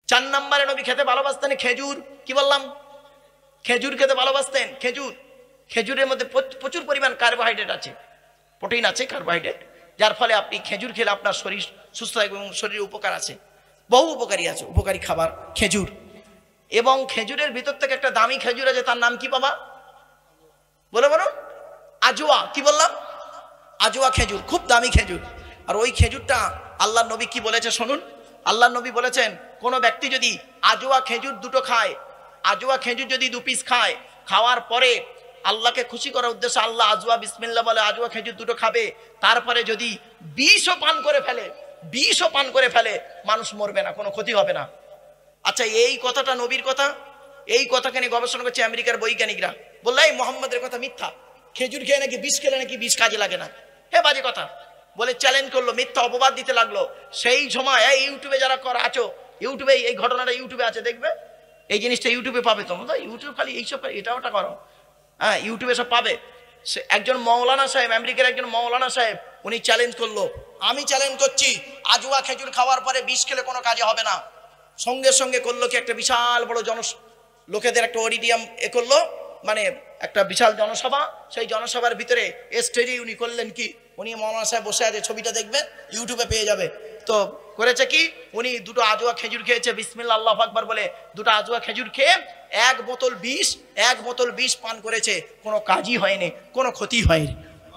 4 নম্বরে নবী খেতে ভালোবাসতেন খেজুর। কি বললাম? খেজুর খেতে ভালোবাসতেন। খেজুর, খেজুরের মধ্যে প্রচুর পরিমাণ কার্বোহাইড্রেট আছে, প্রোটিন আছে, কার্বোহাইড্রেট, যার ফলে আপনি খেজুর খেলে আপনার শরীর সুস্থ থাকবে এবং শরীরে উপকার আছে, বহু উপকারী আছে, উপকারী খাবার খেজুর। এবং খেজুরের ভিতর থেকে একটা দামি খেজুর আছে, তার নাম কি বাবা? বলো বলো। আজওয়া। কি বললাম? আজওয়া খেজুর, খুব দামি খেজুর। আর ওই খেজুরটা আল্লাহ নবী কি বলেছে শুনুন। আল্লাহ নবী বলেছেন, কোন ব্যক্তি যদি আজওয়া খেজুর দুটো খায়, আজওয়া খেজুর যদি 2 পিস খায়, খাওয়ার পরে আল্লাহকে খুশি করার উদ্দেশ্যে আল্লাহ আজওয়া বিসমিল্লাহ বলে আজওয়া খেজুর দুটো খাবে, তারপরে যদি বিষও পান করে ফেলে, বিষও পান করে ফেলে, মানুষ মরবে না, কোনো ক্ষতি হবে না। আচ্ছা, এই কথাটা নবীর কথা, এই কথাকে নিয়ে গবেষণা করছে আমেরিকার বৈজ্ঞানিকরা। বললো এই মোহাম্মদের কথা মিথ্যা, খেজুর খেয়ে নাকি বিষ খেলে নাকি বিষ কাজে লাগে না। হে বাজে কথা বলে চ্যালেঞ্জ করলো, মিথ্যা অপবাদ দিতে লাগলো। সেই সময় এই ইউটিউবে যারা করা আছো, ইউটিউবে এই ঘটনাটা ইউটিউবে আছে, দেখবে এই জিনিসটা ইউটিউবে পাবে। তোমরা ইউটিউব খালি এইসব এটা ওটা করো, হ্যাঁ ইউটিউবে সব পাবে। সে একজন মৌলানা সাহেব, আমেরিকার একজন মৌলানা সাহেব, উনি চ্যালেঞ্জ করলো, আমি চ্যালেঞ্জ করছি আজওয়া খেজুর খাওয়ার পরে বিষ খেলে কোনো কাজে হবে না। সঙ্গে সঙ্গে করলো কি, একটা বিশাল বড় লোকেদের একটা অডিটোরিয়াম করলো, মানে একটা বিশাল জনসভা। সেই জনসভার ভিতরে স্টেজে উনি করলেন কি, উনি মৌলানা সাহেব বসে আছে, ছবিটা দেখবেন ইউটিউবে পেয়ে যাবে। তো করেছে কি, উনি দুটো আজওয়া খেজুর খেয়েছে, বিসমিল্লাহ আল্লাহু আকবার বলে দুটো আজওয়া খেজুর খেয়ে 1 বোতল বিষ পান করেছে, কোনো কাজই হয়নি, কোনো ক্ষতি হয়নি।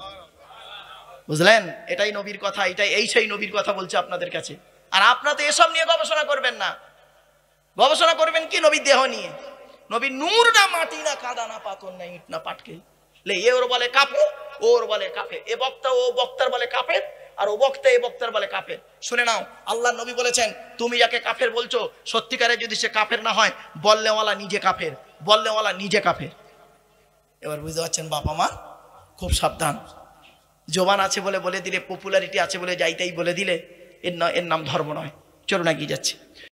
বুঝলেন? এটাই নবীর কথা, এই সেই নবীর কথা বলছে আপনাদের কাছে। আর আপনারা তো এসব নিয়ে গবেষণা করবেন না, গবেষণা করবেন কি নবীর দেহ নিয়ে। নবীর নূর না মাটি না কাদা না পাথর না ইট না পাটকে লে, এ ওর বলে কাফের, ওর বলে কাফের, এ বক্তা ও বক্তার বলে কাফের, আর ও বক্তা এ বক্তার বলে কাফের। শুনে নাও, আল্লাহ নবী বলেছেন, তুমি যাকে কাফের বলছো, সত্যিকারে যদি সে কাফের না হয়, বললেওয়ালা নিজে কাফের, বললেওয়ালা নিজে কাফের। এবার বুঝতে পারছেন বাবা মা, খুব সাবধান। জবান আছে বলে বলে দিলে, পপুলারিটি আছে বলে যাইতেই বলে দিলে, এর নাম ধর্ম নয়। চলুন এগিয়ে যাচ্ছে।